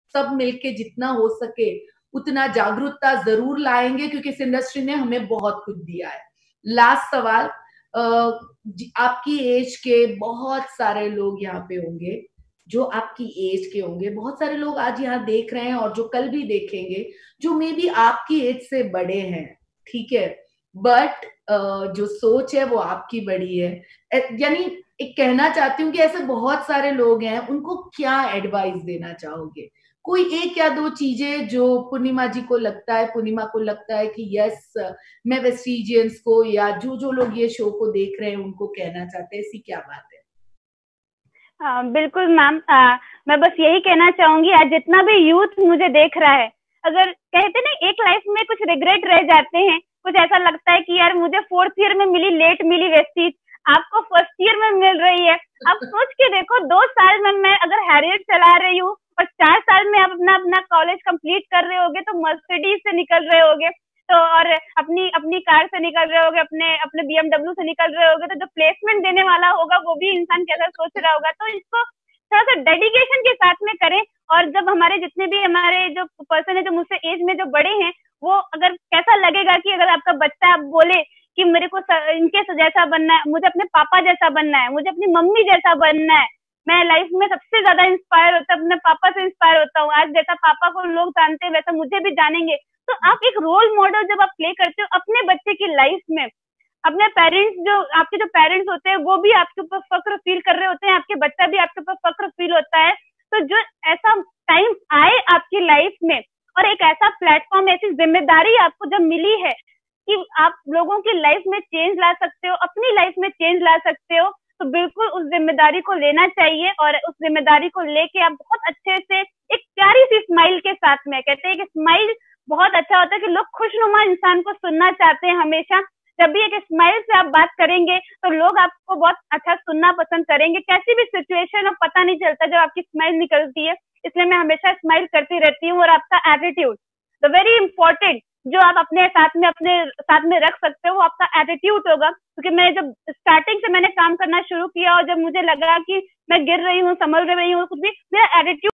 सब मिलके जितना हो सके उतना जागरूकता जरूर लाएंगे, क्योंकि इस इंडस्ट्री ने हमें बहुत कुछ दिया है। लास्ट सवाल, आपकी एज के बहुत सारे लोग यहाँ पे होंगे, जो आपकी एज के होंगे, बहुत सारे लोग आज यहाँ देख रहे हैं और जो कल भी देखेंगे, जो मे बी आपकी एज से बड़े हैं, ठीक है, बट जो सोच है वो आपकी बड़ी है। यानी एक कहना चाहती हूँ कि ऐसे बहुत सारे लोग हैं, उनको क्या एडवाइस देना चाहोगे? कोई एक या दो चीजें जो पूर्णिमा जी को लगता है, पूर्णिमा को लगता है कि यस, मैं वेस्टिजियंस को या जो जो लोग ये शो को देख रहे हैं उनको कहना चाहते हैं, ऐसी क्या बात है? बिल्कुल मैम, मैं बस यही कहना चाहूंगी, आज जितना भी यूथ मुझे देख रहा है, अगर कहते ना एक लाइफ में कुछ रिग्रेट रह जाते हैं, कुछ ऐसा लगता है कि यार मुझे फोर्थ ईयर में मिली, लेट मिली वेस्टीज, आपको फर्स्ट ईयर में मिल रही है। आप सोच के देखो, 2 साल में मैं अगर हैरियर चला रही हूँ और 4 साल में आप अपना अपना कॉलेज कंप्लीट कर रहे होगे, तो मर्सिडीज से निकल रहे होगे, तो और अपनी अपनी कार से निकल रहे होगे, अपने अपने बीएमडब्ल्यू से निकल रहे होगे, तो जो प्लेसमेंट देने वाला होगा वो भी इंसान कैसा सोच रहा होगा। तो इसको थोड़ा सा डेडिकेशन के साथ में करें। और जब हमारे जितने भी हमारे जो पर्सन है, जो मुझसे एज में जो बड़े हैं, वो अगर कैसा लगेगा कि अगर आपका बच्चा आप बोले कि मेरे को इनके जैसा बनना है, मुझे अपने पापा जैसा बनना है, मुझे अपनी मम्मी जैसा बनना है, मैं लाइफ में सबसे ज्यादा इंस्पायर होता हूँ, अपने पापा से इंस्पायर होता हूँ, आज जैसा पापा को लोग जानते हैं वैसा मुझे भी जानेंगे। तो आप एक रोल मॉडल जब आप प्ले करते हो अपने बच्चे की लाइफ में, अपने पेरेंट्स, जो आपके जो पेरेंट्स होते हैं वो भी आपके ऊपर फक्र फील कर रहे होते हैं, आपके बच्चा भी आपके ऊपर फक्र फील होता है। तो जो ऐसा टाइम आए आपकी लाइफ में, और एक ऐसा प्लेटफॉर्म, ऐसी जिम्मेदारी आपको जब मिली है कि आप लोगों की लाइफ में चेंज ला सकते हो, अपनी लाइफ में चेंज ला सकते हो, तो बिल्कुल उस जिम्मेदारी को लेना चाहिए। और उस जिम्मेदारी को लेके आप बहुत अच्छे से, एक प्यारी सी स्माइल के साथ में, कहते हैं कि स्माइल बहुत अच्छा होता है, कि लोग खुशनुमा इंसान को सुनना चाहते हैं हमेशा। जब भी एक स्माइल से आप बात करेंगे तो लोग आपको बहुत अच्छा सुनना पसंद करेंगे, कैसी भी सिचुएशन हो पता नहीं चलता जब आपकी स्माइल निकलती है। इसलिए मैं हमेशा स्माइल करती रहती हूँ। और आपका एटीट्यूड, द वेरी इंपॉर्टेंट, जो आप अपने साथ में रख सकते हो, वो आपका एटीट्यूड होगा। क्योंकि मैं जब स्टार्टिंग से मैंने काम करना शुरू किया और जब मुझे लगा कि मैं गिर रही हूँ, संभल रही हूँ कुछ भी, मेरा एटीट्यूड